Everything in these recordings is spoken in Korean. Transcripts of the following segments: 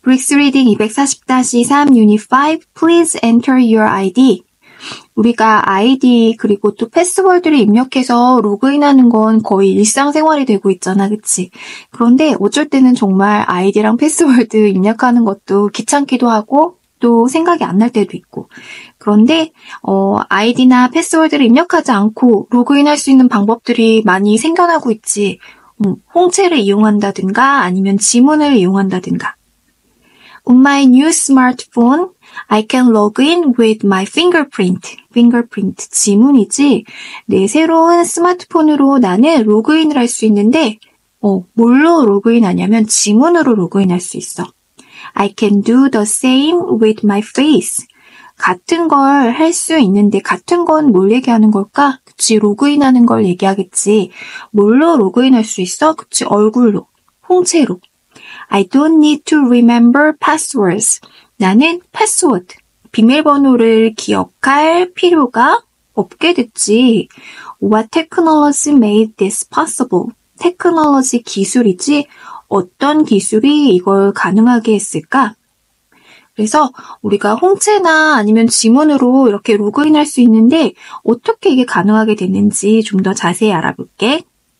Bricks Reading 240-3 Unit 5 Please enter your ID. 우리가 아이디 그리고 또 패스워드를 입력해서 로그인하는 건 거의 일상생활이 되고 있잖아, 그치? 그런데 어쩔 때는 정말 아이디랑 패스워드 입력하는 것도 귀찮기도 하고 또 생각이 안 날 때도 있고. 그런데 아이디나 패스워드를 입력하지 않고 로그인할 수 있는 방법들이 많이 생겨나고 있지. 홍채를 이용한다든가 아니면 지문을 이용한다든가. On my new smartphone, I can log in with my fingerprint. fingerprint, 지문이지. 내 새로운 스마트폰으로 나는 로그인을 할 수 있는데, 뭘로 로그인하냐면 지문으로 로그인할 수 있어. I can do the same with my face. 같은 걸 할 수 있는데 같은 건 뭘 얘기하는 걸까? 그치, 로그인하는 걸 얘기하겠지. 뭘로 로그인할 수 있어? 그치, 얼굴로, 홍채로. I don't need to remember passwords. 나는 패스워드, 비밀번호를 기억할 필요가 없게 됐지. What technology made this possible? 테크놀로지 기술이지 어떤 기술이 이걸 가능하게 했을까? 그래서 우리가 홍채나 아니면 지문으로 이렇게 로그인할 수 있는데 어떻게 이게 가능하게 됐는지 좀 더 자세히 알아볼게.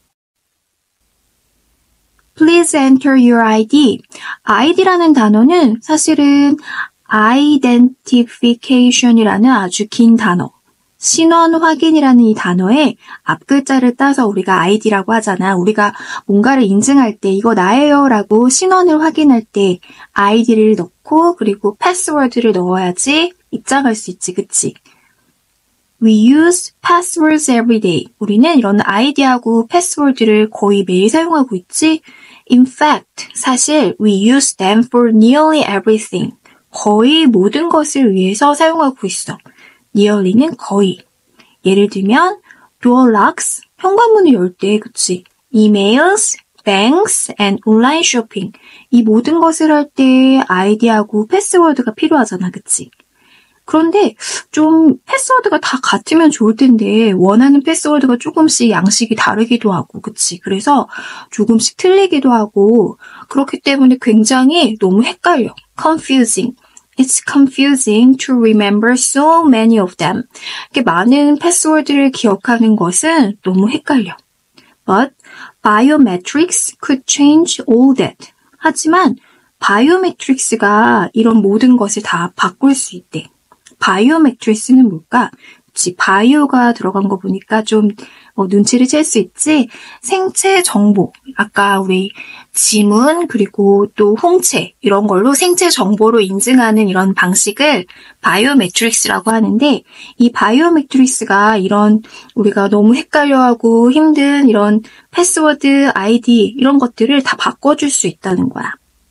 Please enter your ID. ID라는 단어는 사실은 identification이라는 아주 긴 단어. 신원 확인이라는 이 단어의 앞글자를 따서 우리가 ID라고 하잖아. 우리가 뭔가를 인증할 때 이거 나예요 라고 신원을 확인할 때 ID를 넣고 그리고 패스워드를 넣어야지 입장할 수 있지, 그치? We use passwords every day. 우리는 이런 아이디하고 패스워드를 거의 매일 사용하고 있지. In fact, 사실 we use them for nearly everything. 거의 모든 것을 위해서 사용하고 있어. nearly는 거의. 예를 들면 door locks, 현관문을 열 때, 그치? emails, banks, and online shopping. 이 모든 것을 할 때 아이디하고 패스워드가 필요하잖아, 그치? 그런데 좀 패스워드가 다 같으면 좋을 텐데 원하는 패스워드가 조금씩 양식이 다르기도 하고, 그치? 그래서 조금씩 틀리기도 하고 그렇기 때문에 굉장히 너무 헷갈려. confusing. It's confusing to remember so many of them. 이렇게 많은 패스워드를 기억하는 것은 너무 헷갈려. But biometrics could change all that. 하지만 바이오메트릭스가 이런 모든 것을 다 바꿀 수 있대. 바이오메트릭스는 뭘까? 그치, 바이오가 들어간 거 보니까 좀 눈치를 챌 수 있지? 생체 정보, 아까 우리 지문 그리고 또 홍채 이런 걸로 생체 정보로 인증하는 이런 방식을 바이오메트릭스라고 하는데 이 바이오메트릭스가 이런 우리가 너무 헷갈려하고 힘든 이런 패스워드, 아이디 이런 것들을 다 바꿔줄 수 있다는 거야.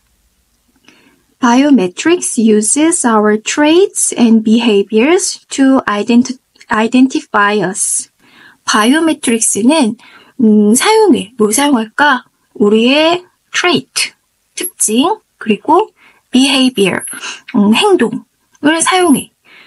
Biometrics uses our traits and behaviors to identify us. 바이오메트릭스는 사용해. 뭘 사용할까? 우리의 trait, 특징, 그리고 behavior, 행동을 사용해.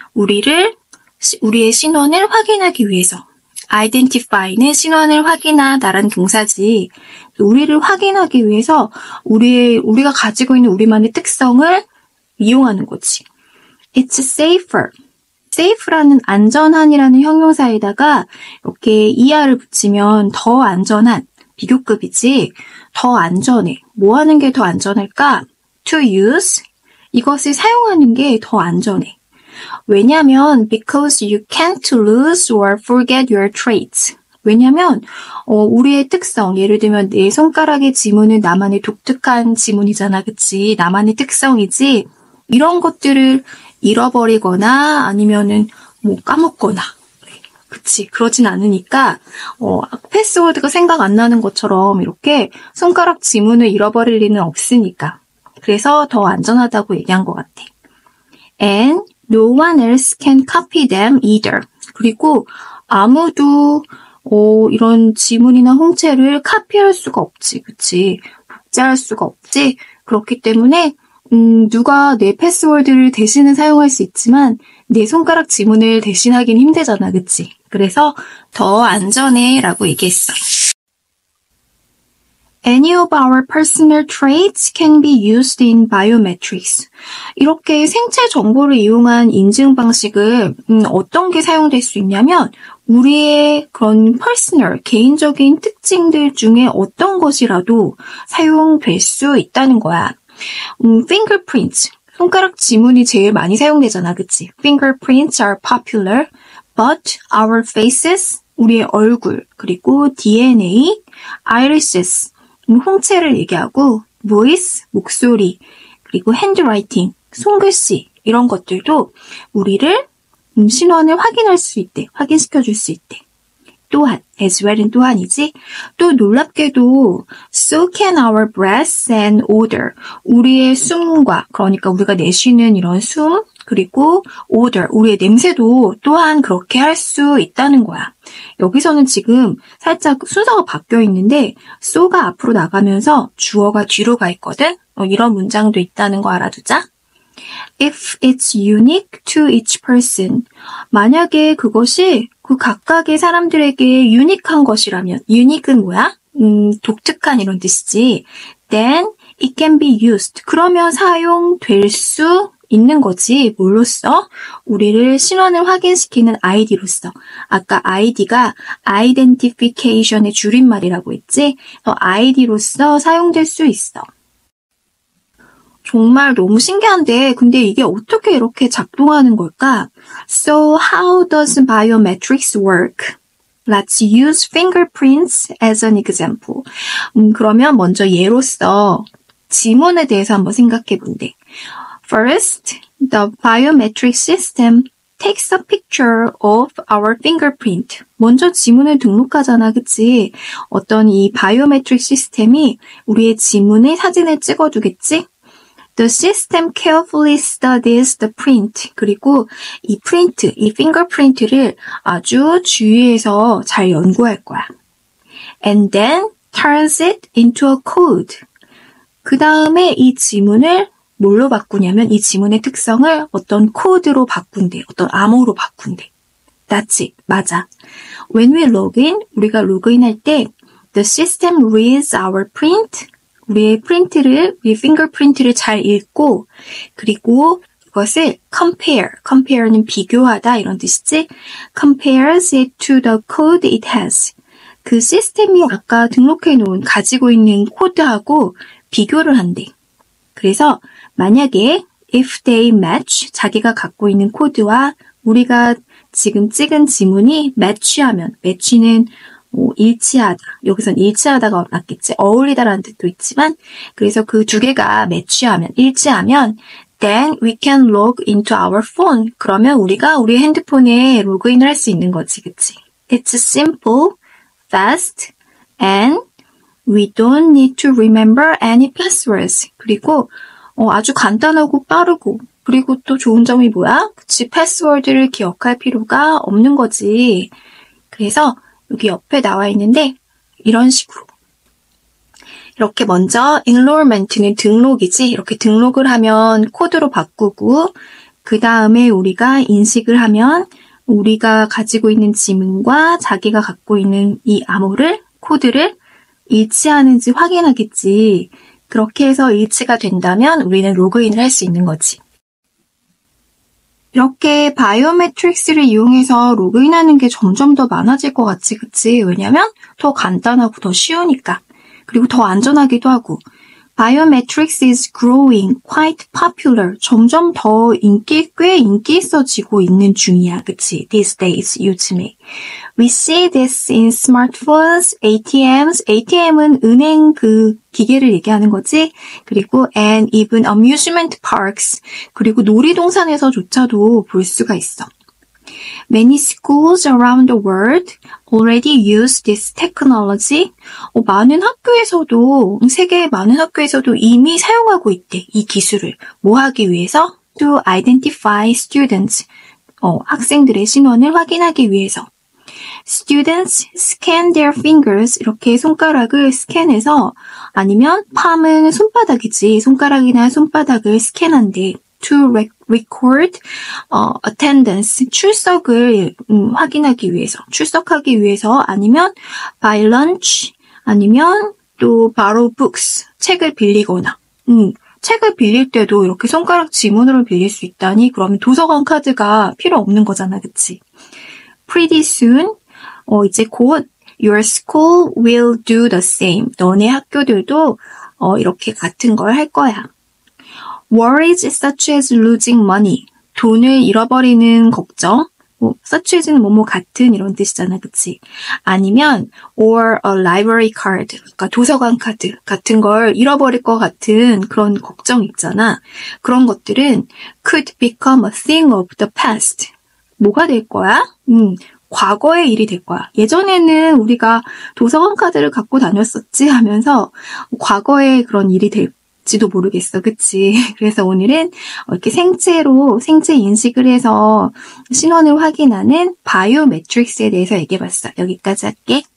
우리의 신원을 확인하기 위해서. identify는 신원을 확인하다라는 동사지. 우리를 확인하기 위해서 우리가 가지고 있는 우리만의 특성을 이용하는 거지. It's safer. safe라는 안전한이라는 형용사에다가 이렇게 er를 붙이면 더 안전한, 비교급이지. 더 안전해. 뭐 하는 게 더 안전할까? To use. 이것을 사용하는 게 더 안전해. 왜냐면 because you can't lose or forget your traits. 왜냐면 우리의 특성, 예를 들면 내 손가락의 지문은 나만의 독특한 지문이잖아, 그치? 나만의 특성이지. 이런 것들을 잃어버리거나 아니면은 뭐 까먹거나, 그치? 그러진 않으니까 패스워드가 생각 안 나는 것처럼 이렇게 손가락 지문을 잃어버릴 리는 없으니까. 그래서 더 안전하다고 얘기한 것 같아. And no one else can copy them either. 그리고 아무도 이런 지문이나 홍채를 카피할 수가 없지, 그치? 복제할 수가 없지. 그렇기 때문에 누가 내 패스워드를 대신은 사용할 수 있지만 내 손가락 지문을 대신하기는 힘들잖아, 그치? 그래서 더 안전해 라고 얘기했어. Any of our personal traits can be used in biometrics. 이렇게 생체 정보를 이용한 인증 방식을 어떤 게 사용될 수 있냐면 우리의 그런 personal, 개인적인 특징들 중에 어떤 것이라도 사용될 수 있다는 거야. fingerprints, 손가락 지문이 제일 많이 사용되잖아, 그치? Fingerprints are popular, but our faces, 우리의 얼굴, 그리고 DNA, irises, 홍채를 얘기하고 voice, 목소리, 그리고 handwriting, 손글씨 이런 것들도 우리를 신원을 확인할 수 있대. 확인시켜줄 수 있대. 또한, as well은 또한이지. 또 놀랍게도 so can our breath and odor. 우리의 숨과, 그러니까 우리가 내쉬는 이런 숨, 그리고 odor, 우리의 냄새도 또한 그렇게 할 수 있다는 거야. 여기서는 지금 살짝 순서가 바뀌어 있는데 so가 앞으로 나가면서 주어가 뒤로 가 있거든. 이런 문장도 있다는 거 알아두자. If it's unique to each person. 만약에 그것이 그 각각의 사람들에게 유니크한 것이라면, unique은 뭐야? 독특한 이런 뜻이지. Then it can be used. 그러면 사용될 수 있는 거지. 뭘로써? 우리를 신원을 확인시키는 아이디로써. 아까 아이디가 identification의 줄임말이라고 했지? 아이디로써 사용될 수 있어. 정말 너무 신기한데 근데 이게 어떻게 이렇게 작동하는 걸까? So how does biometrics work? Let's use fingerprints as an example. 그러면 먼저 예로서 지문에 대해서 한번 생각해 본대. First, the biometric system takes a picture of our fingerprint. 먼저 지문을 등록하잖아, 그치? 어떤 이 바이오메트릭 시스템이 우리의 지문에 사진을 찍어두겠지? The system carefully studies the print. 그리고 이 프린트, 이 fingerprint를 아주 주의해서 잘 연구할 거야. And then turns it into a code. 그 다음에 이 지문을 뭘로 바꾸냐면 이 지문의 특성을 어떤 코드로 바꾼대. 어떤 암호로 바꾼대. That's it. 맞아. When we log in, 우리가 로그인할 때 the system reads our print. 우리의 우리 fingerprint를 잘 읽고 그리고 그것을 compare는 비교하다 이런 뜻이지. compares it to the code it has. 그 시스템이 아까 등록해 놓은 가지고 있는 코드하고 비교를 한대. 그래서 만약에 if they match 자기가 갖고 있는 코드와 우리가 지금 찍은 지문이 match하면 match는 일치하다. 여기선 일치하다가 맞겠지. 어울리다라는 뜻도 있지만 그래서 그 두 개가 매치하면 일치하면 then we can log into our phone. 그러면 우리가 우리 핸드폰에 로그인을 할 수 있는 거지. 그치? It's simple, fast, and we don't need to remember any passwords. 그리고 아주 간단하고 빠르고 그리고 또 좋은 점이 뭐야? 그치? 패스워드를 기억할 필요가 없는 거지. 그래서 여기 옆에 나와 있는데 이런 식으로 이렇게 먼저 enrollment는 등록이지. 이렇게 등록을 하면 코드로 바꾸고 그 다음에 우리가 인식을 하면 우리가 가지고 있는 지문과 자기가 갖고 있는 이 암호를 코드를 일치하는지 확인하겠지. 그렇게 해서 일치가 된다면 우리는 로그인을 할 수 있는 거지. 이렇게 바이오메트릭스를 이용해서 로그인하는 게 점점 더 많아질 것 같지, 그치? 왜냐면 더 간단하고 더 쉬우니까. 그리고 더 안전하기도 하고. Biometrics is growing quite popular. 점점 더 꽤 인기 있어지고 있는 중이야, 그치? These days, 요즘에. We see this in smartphones, ATMs. ATM은 은행 그 기계를 얘기하는 거지. 그리고 and even amusement parks. 그리고 놀이동산에서조차도 볼 수가 있어. Many schools around the world already use this technology. 많은 학교에서도, 세계의 많은 학교에서도 이미 사용하고 있대, 이 기술을. 뭐 하기 위해서? To identify students. 학생들의 신원을 확인하기 위해서. Students scan their fingers. 이렇게 손가락을 스캔해서, 아니면 palm은 손바닥이지. 손가락이나 손바닥을 스캔한대. To record attendance, 출석을 확인하기 위해서, 출석하기 위해서, 아니면 by lunch, 아니면 또 borrow books, 책을 빌리거나. 책을 빌릴 때도 이렇게 손가락 지문으로 빌릴 수 있다니 그러면 도서관 카드가 필요 없는 거잖아, 그치? Pretty soon, 이제 곧 your school will do the same. 너네 학교들도 이렇게 같은 걸 할 거야. Worries such as losing money. 돈을 잃어버리는 걱정. such as는 뭐뭐 같은 이런 뜻이잖아, 그치? 아니면 or a library card, 그러니까 도서관 카드 같은 걸 잃어버릴 것 같은 그런 걱정 있잖아. 그런 것들은 could become a thing of the past. 뭐가 될 거야? 과거의 일이 될 거야. 예전에는 우리가 도서관 카드를 갖고 다녔었지 하면서 과거의 그런 일이 될지도 모르겠어. 그치? 그래서 오늘은 이렇게 생체 인식을 해서 신원을 확인하는 바이오매트릭스에 대해서 얘기해봤어. 여기까지 할게.